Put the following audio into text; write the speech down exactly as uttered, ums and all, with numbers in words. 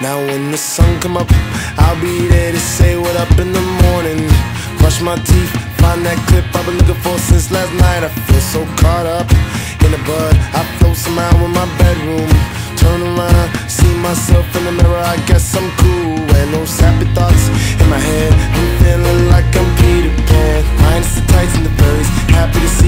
Now when the sun come up, I'll be there to say what up in the morning. Brush my teeth, find that clip I've been looking for since last night. I feel so caught up in the bud, I float somehow in my bedroom. Turn around, see myself in the mirror, I guess I'm cool. And those happy thoughts in my head, I'm feeling like I'm Peter Pan. Minus the tights and the furries, happy to see